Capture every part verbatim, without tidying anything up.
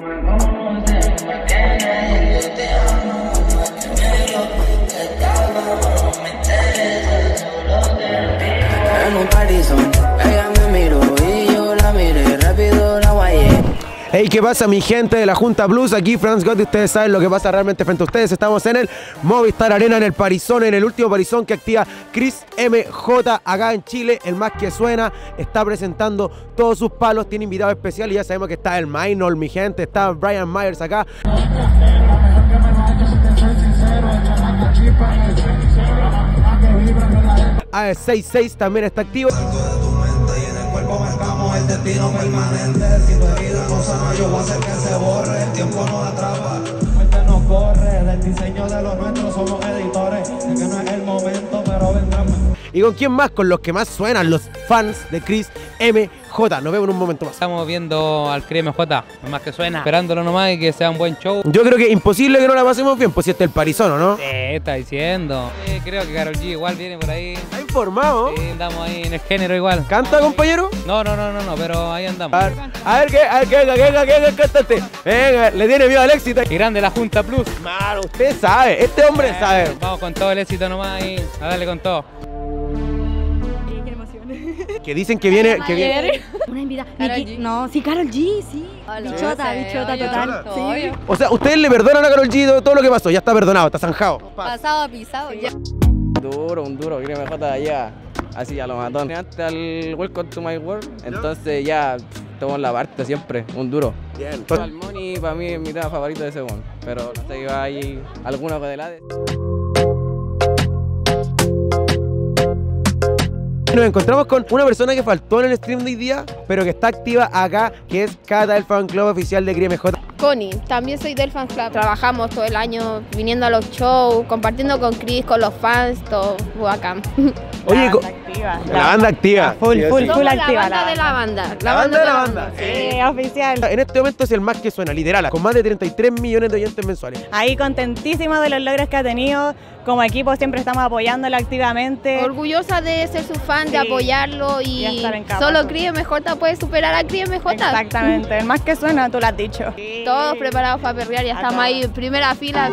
En un parizón, ella me miró y yo la miré, rápido la guayé. Hey, ¿qué pasa mi gente de la Junta Blues? Aquí Franz Gotti, ustedes saben lo que pasa realmente frente a ustedes. Estamos en el Movistar Arena, en el Parizón, en el último Parizón que activa Chris M J acá en Chile, el más que suena. Está presentando todos sus palos, tiene invitado especial y ya sabemos que está el Minor, mi gente, está Brian Myers acá. A sesenta y seis también está activo. El destino permanente, si tu herida no sana, yo voy a hacer que se borre, el tiempo no atrapa, muerte no corre, del diseño de lo nuestro somos editores, es que no es el momento, pero vendrán. ¿Y con quién más? Con los que más suenan, los fans de Chris M J. Nos vemos en un momento más. Estamos viendo al Chris M J, lo más que suena, esperándolo nomás y que sea un buen show. Yo creo que es imposible que no la pasemos bien, pues si este es el Parizón, ¿o no? Sí, está diciendo. Sí, creo que Karol G igual viene por ahí. Está informado. Sí, andamos ahí en el género igual. ¿Canta, compañero? No, no, no, no, no, pero ahí andamos. A ver, a ver, ¿qué? A ver, ¿qué? ¿Qué? ¿Qué? ¿Qué? Cántate. Venga, le tiene miedo al éxito. Y grande la Junta Plus. Mano, usted sabe, este hombre Eh, sabe. Vamos con todo el éxito nomás y a darle con todo. Que dicen que viene, que viene. Una invitada. Karol Miki- G. No, sí, Karol G, sí. Hola. Bichota, Sí, bichota obvio. total. Sí. Obvio. O sea, ustedes le perdonan a Karol G todo lo que pasó, ya está perdonado, está zanjado. Pasado, pisado, ya. Duro, un duro, Chris M J allá, así a lo matón. Antes al Welcome to My World, entonces ya tomo la parte siempre, un duro. Bien. Salmoni para mí es mi tema favorito de ese one, pero no sé, iba ahí alguno de la Nos encontramos con una persona que faltó en el stream de hoy día, pero que está activa acá, que es Cata, el fan club oficial de Chris M J. Connie, también soy del fan club. Trabajamos todo el año viniendo a los shows, compartiendo con Chris, con los fans, todo bacán. Oye, co- activa. la banda activa. Full, Sí, full, sí. Somos full la activa. banda de la banda. La banda de la banda. Sí, oficial. En este momento es el más que suena, literal, con más de treinta y tres millones de oyentes mensuales. Ahí contentísimo de los logros que ha tenido. Como equipo siempre estamos apoyándolo activamente. Orgullosa de ser su fan, Sí. de apoyarlo y, Y estar en capa. solo Chris M J puede superar a Chris M J. Exactamente, el más que suena, tú lo has dicho. Todos preparados para perrear, ya A estamos todos. ahí en primera fila.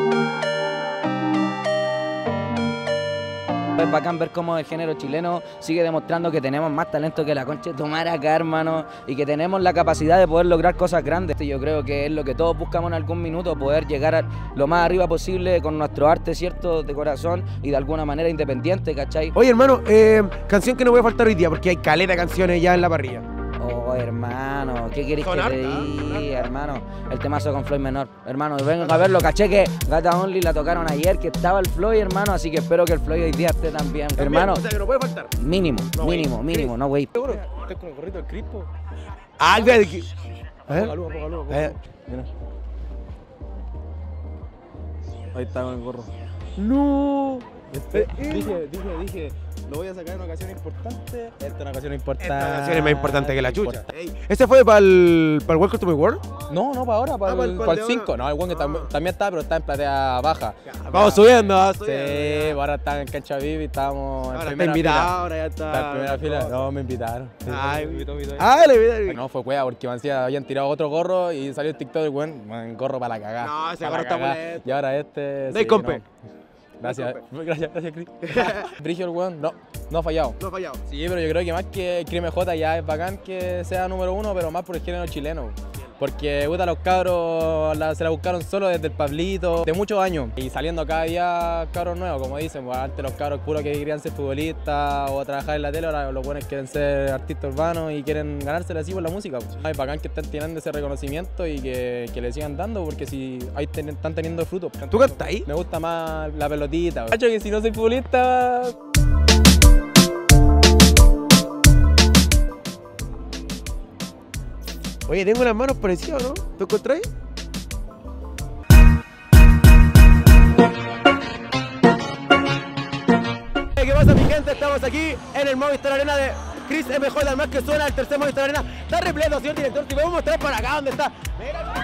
Es bacán ver cómo el género chileno sigue demostrando que tenemos más talento que la concha de tu madre acá, hermano, y que tenemos la capacidad de poder lograr cosas grandes. Yo creo que es lo que todos buscamos en algún minuto, poder llegar a lo más arriba posible con nuestro arte, ¿cierto?, de corazón y de alguna manera independiente, ¿cachai? Oye, hermano, eh, canción que no puede faltar hoy día, porque hay caleta de canciones ya en la parrilla. Oh, hermano, ¿qué querés que Son te hartas, son diga, hermano? El temazo con Floyd Menor. Hermano, vengo a verlo, caché que Gata Only la tocaron ayer, que estaba el Floyd, hermano, así que espero que el Floyd hoy día esté también. Hermano, O sea, que no puede faltar. mínimo, No, güey. mínimo, mínimo, no, güey. ¿Seguro? ¿Estás con el gorrito del Crispo? Ah, de que... A ver. Póngalo, póngalo, Eh, Mira. Ahí está con el gorro. No. Este, dije, dije, dije, lo voy a sacar en una ocasión importante. Esta es una ocasión importante. Esta canción es más importante que la chucha. Ey, ¿Este fue para el, para el Welcome to My World? No, no, para ahora, para Ah, para el- el para el de cinco. No, el one que también, también está, pero está en platea baja. Vamos subiendo, vamos Sí, subiendo. ahora está en cancha V I V y estamos en Ahora está primera invitado, fila. ahora ya está. Está en primera fila. No, me invitaron. Sí, Ay, me invitó, me invitó. Ah, le invitaron. No, fue cueva porque me decía, habían tirado otro gorro y salió el TikTok del buen, man, gorro para la cagada. No, ese pa' la gorro está cagá. molesto. Y ahora este. No hay compe. no. Gracias, gracias, gracias, Chris. Brigio el weón, no, no ha fallado. No ha fallado. Sí, pero yo creo que más que Chris M J ya es bacán que sea número uno, pero más por el género chileno. Porque puta, los cabros la- se la buscaron solo desde el Pablito, de muchos años. Y saliendo cada día cabros nuevos, como dicen, pues antes los cabros puros que querían ser futbolistas o trabajar en la tele, ahora los buenos quieren ser artistas urbanos y quieren ganársela así por la música. Pues. Es bacán que estén teniendo ese reconocimiento y que, que le sigan dando, porque si ahí ten- están teniendo frutos. ¿Tú cantas ahí? Me gusta más la pelotita. Cacho que si no soy futbolista... Oye, tengo las manos parecidas, ¿no? ¿Tú encontrás? ¿Qué pasa, mi gente? Estamos aquí en el Movistar Arena de Chris M J, el más que suena, el tercer Movistar Arena. Está repleto, señor director. Si podemos mostrar para acá dónde está. Mira.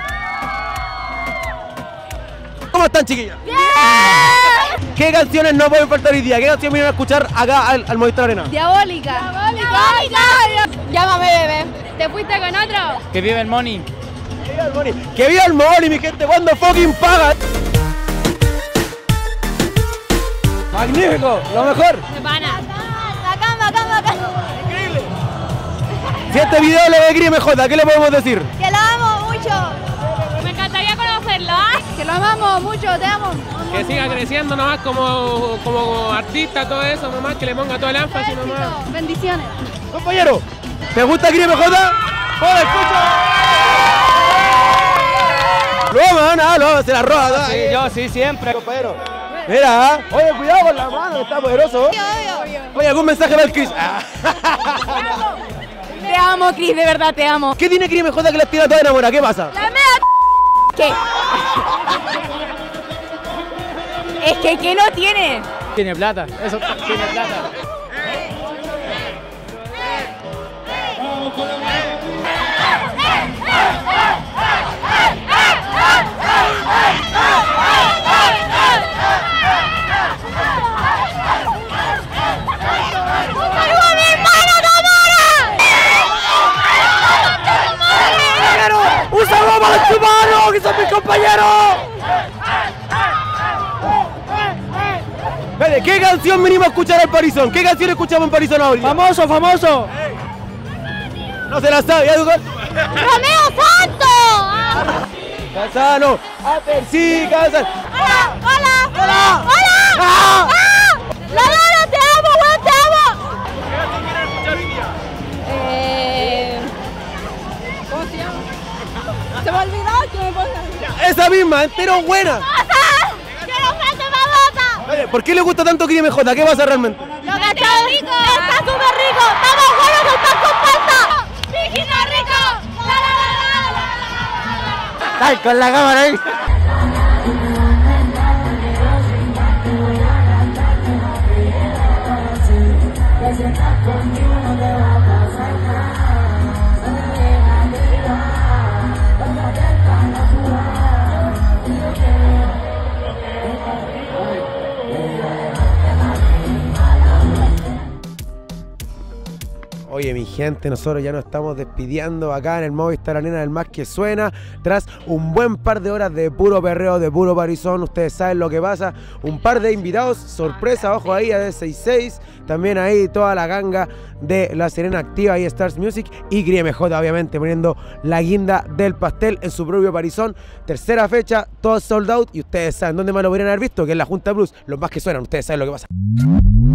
¿Cómo están, chiquillos? ¡Bien! ¿Qué canciones no pueden faltar hoy día? ¿Qué canción vinieron a escuchar acá al, al Movistar Arena? Diabólica. Diabólica. Llámame, bebé. ¿Te fuiste con otro? Que vive el money. el Moni! ¡Que viva el Moni, mi gente! ¡Cuando fucking paga! ¡Magnífico! ¡Lo mejor! De pana. Bacán, bacán, bacán. ¡Increíble! Si este video lo ve Cris M J, ¿qué le podemos decir? Que lo amo mucho. Me encantaría conocerlo, ¿ah? Que lo amamos mucho, te amo. Que siga creciendo nomás como, como artista, todo eso, nomás que le ponga todo el énfasis nomás. Bendiciones. Compañero, ¿te gusta Cris M J? ¡Joder, escucha! Lo vamos a ganar, lo vamos a hacer la roja. Sí, yo sí, siempre. Compañero. Mira, ¿eh? Oye, cuidado con la mano, que está poderoso. Oye, ¿algún mensaje para el Cris? Te amo, Cris, de verdad te amo. ¿Qué tiene Cris M J que la tira toda enamorada? ¿Qué pasa? La mea ¿Qué? Es que ¿qué no tiene? Tiene plata, eso tiene plata. ¡Un saludo para los chumanos, que son mis compañeros! Vale, ¿qué canción venimos a escuchar al Parizón? ¿Qué canción escuchamos en Parizón ahorita? ¡Famoso, famoso! No se la sabe, ¿ya, Ducal? ¡Romeo Santos! Casano, a ver, sí, Casano. ¡Hola! ¡Hola! ¡Hola! ¡Hola! ¡Ah! ¡Ah! ¡La Dora, te amo, weón, te amo! Eh... ¿Cómo se llama? Se me olvidó que me pongan. Esa misma, pero buena. ¡Que no falte babosa! Vale, ¿por qué le gusta tanto Cris M J? ¿Qué pasa realmente? ¡Lo que está rico! ¡Está súper rico! ¡Estamos buenos con pan con palta! ¡Viejito rico! ¡La, la, la, la, la, la, la! ¡Ay, con la cámara ahí! Oye, mi gente, nosotros ya nos estamos despidiendo acá en el Movistar Arena del Más Que Suena, tras un buen par de horas de puro perreo, de puro parizón. Ustedes saben lo que pasa, un par de invitados, sorpresa, ojo ahí a D sesenta y seis, también ahí toda la ganga de La Serena Activa y Stars Music, y Cris M J obviamente poniendo la guinda del pastel en su propio parizón. Tercera fecha, todo sold out, y ustedes saben dónde más lo podrían haber visto, que es la Junta Plus, los Más Que Suenan. Ustedes saben lo que pasa.